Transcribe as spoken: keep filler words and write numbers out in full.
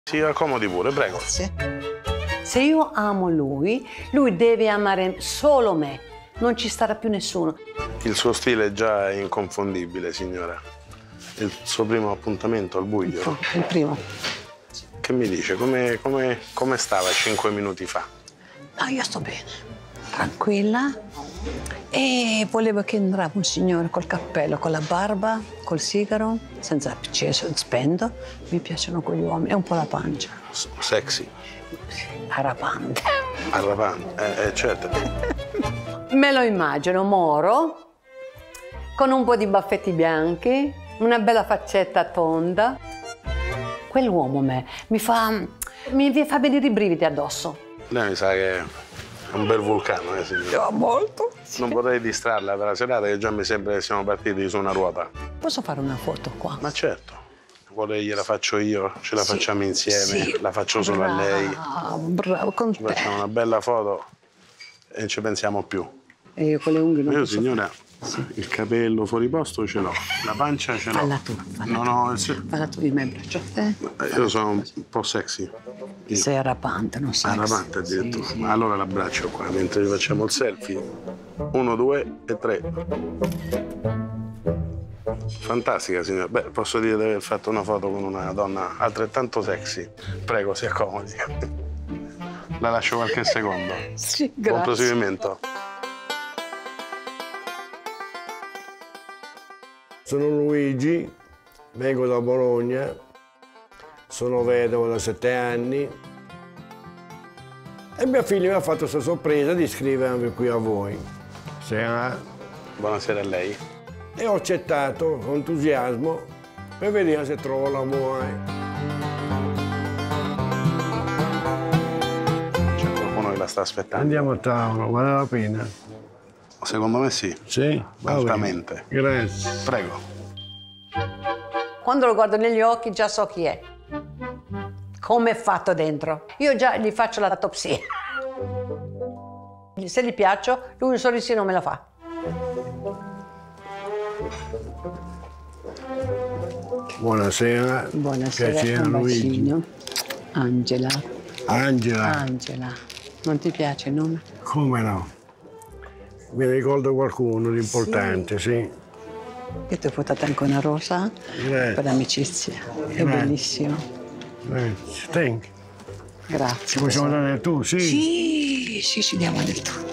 Si accomodi pure, prego. Grazie. Se io amo lui, lui deve amare solo me. Non ci starà più nessuno. Il suo stile è già inconfondibile, signora. Il suo primo appuntamento al buio. Il primo. Che mi dice? Come, come, come stava cinque minuti fa? No, io sto bene, tranquilla. E volevo che entrava un signore col cappello, con la barba, col sigaro, senza acceso, spento. Mi piacciono quegli uomini, è un po' la pancia. S sexy. Arrapante. Arrapante, eh, eh, certo. Me lo immagino, moro, con un po' di baffetti bianchi, una bella faccetta tonda. Quell'uomo me mi fa, mi fa venire i brividi addosso. Lei mi sa che è un bel vulcano, eh, signora. Oh, molto. Non vorrei distrarla per la serata, che già mi sembra che siamo partiti su una ruota. Posso fare una foto qua? Ma certo. Vuole gliela faccio io, ce la sì, facciamo insieme, sì. la faccio solo a lei. Bravo, con Ci te. facciamo una bella foto e non ci pensiamo più. E io con le unghie non Io, posso signora, fare. il capello fuori posto ce l'ho, la pancia ce l'ho. Falla tu, falla non tu. ho... se- Falla tu di me, braccio. Eh? Io sono un po' sexy. Io. Sei arrapante, non sai. Arrapante addirittura. Sì, sì. Ma allora l'abbraccio qua mentre facciamo il selfie. Uno, due e tre. Fantastica, signora. Beh, posso dire di aver fatto una foto con una donna altrettanto sexy. Prego, si accomodi. La lascio qualche secondo. Sì, Buon grazie. proseguimento. Sono Luigi, vengo da Bologna, sono vedovo da sette anni e mia figlia mi ha fatto questa sorpresa di iscrivermi qui a voi. Sera. Buonasera a lei. E ho accettato con entusiasmo per vedere se trovo l'amore. C'è qualcuno che la sta aspettando. Andiamo a tavola, vale la pena? Secondo me sì. Sì? Va Altamente. bene. Grazie. Prego. Quando lo guardo negli occhi già so chi è. Come è fatto dentro. Io già gli faccio l'autopsia. Se gli piaccio, lui un sorrisino me la fa. Buonasera. Buonasera, Piacere, un Luigi. bacino. Angela. Angela. Angela. Non ti piace il nome? Come no? Mi ricordo qualcuno di importante, sì. Io ti ho portato anche una rosa Grazie. per l'amicizia. È Grazie. bellissimo. Grazie. Thank you. Grazie. Ci possiamo dare del tu, sì? Sì, sì, ci diamo del tu.